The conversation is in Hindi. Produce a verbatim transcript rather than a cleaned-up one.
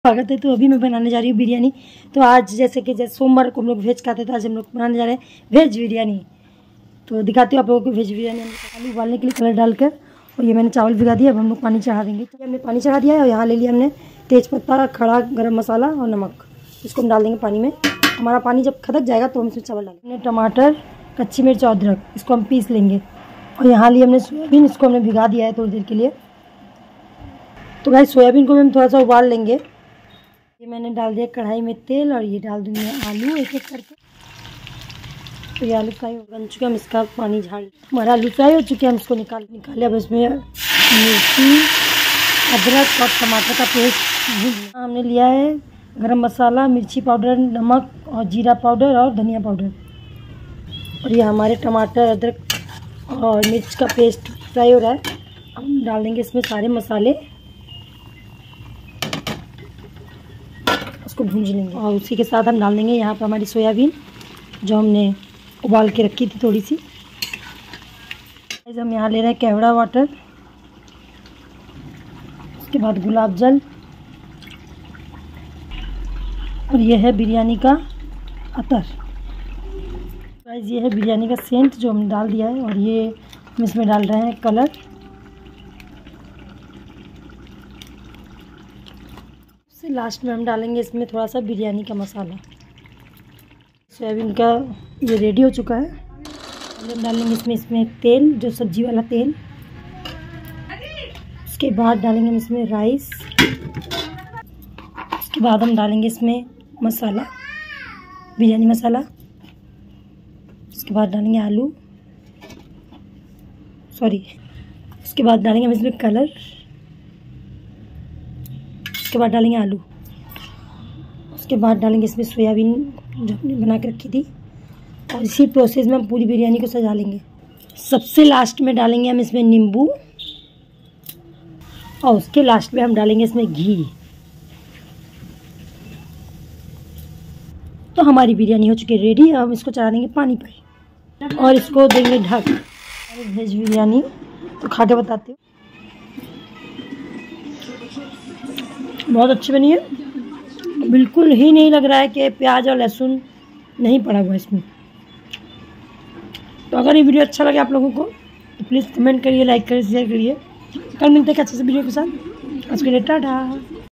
स्वागत है। तो अभी मैं बनाने जा रही हूँ बिरयानी। तो आज जैसे कि जैसे सोमवार को हम लोग वेज खाते थे, आज हम लोग बनाने जा रहे हैं वेज बिरयानी। तो दिखाती हूँ आप लोगों को वेज बिरयानी। आलू उबालने के लिए कलर डालकर, और ये मैंने चावल भिगा दिया। अब हम लोग पानी चढ़ा देंगे। तो हमने पानी चढ़ा दिया है और यहाँ ले लिया हमने तेज़पत्ता, खड़ा गरम मसाला और नमक। इसको हम डाल देंगे पानी में। हमारा पानी जब खदक जाएगा तो हम इसमें चावल डालेंगे। टमाटर, कच्ची मिर्च और अदरक, इसको हम पीस लेंगे। और यहाँ लिए हमने सोयाबीन, इसको हमने भिगा दिया है थोड़ी देर के लिए। तो भाई सोयाबीन को भी हम थोड़ा सा उबाल लेंगे। ये मैंने डाल दिया कढ़ाई में तेल, और ये डाल दूंगी आलू एक एक करके। तो ये आलू फ्राई बन चुके, हम इसका पानी झाड़। हमारा आलू फ्राई हो चुके हैं, हम इसको निकाल निकाले। अब इसमें मिर्ची, अदरक और टमाटर का पेस्ट हमने लिया है। गरम मसाला, मिर्ची पाउडर, नमक और जीरा पाउडर और धनिया पाउडर। और ये हमारे टमाटर, अदरक और मिर्च का पेस्ट फ्राई हो रहा है। हम डाल देंगे इसमें सारे मसाले, उसको भूंज लेंगे। और उसी के साथ हम डाल देंगे यहाँ पर हमारी सोयाबीन, जो हमने उबाल के रखी थी थोड़ी सी। हम यहाँ ले रहे हैं केवड़ा वाटर, उसके बाद गुलाब जल, और यह है बिरयानी का अतर। गाइस ये है बिरयानी का सेंट जो हमने डाल दिया है। और ये हम इसमें डाल रहे हैं कलर। लास्ट में हम डालेंगे इसमें थोड़ा सा बिरयानी का मसाला। सोयाबीन का ये रेडी हो चुका है। हम डालेंगे इसमें इसमें तेल, जो सब्जी वाला तेल। उसके बाद डालेंगे हम इसमें राइस। उसके बाद हम डालेंगे इसमें मसाला, बिरयानी मसाला। उसके बाद डालेंगे आलू, सॉरी उसके बाद डालेंगे हम इसमें कलर। उसके बाद डालेंगे आलू। उसके बाद डालेंगे इसमें सोयाबीन जो हमने बना के रखी थी। और इसी प्रोसेस में हम पूरी बिरयानी को सजा लेंगे। सबसे लास्ट में डालेंगे हम इसमें नींबू, और उसके लास्ट में हम डालेंगे इसमें घी। तो हमारी बिरयानी हो चुकी है रेडी। अब हम इसको चढ़ा देंगे पानी पर और इसको देंगे ढक। वेज बिरयानी तो खा के बताती हूँ, बहुत अच्छी बनी है। बिल्कुल ही नहीं लग रहा है कि प्याज और लहसुन नहीं पड़ा हुआ इसमें। तो अगर ये वीडियो अच्छा लगे आप लोगों को तो प्लीज़ कमेंट करिए, लाइक करिए, शेयर करिए। कल मिलते हैं अच्छे से वीडियो के साथ। आज के लिए टाटा।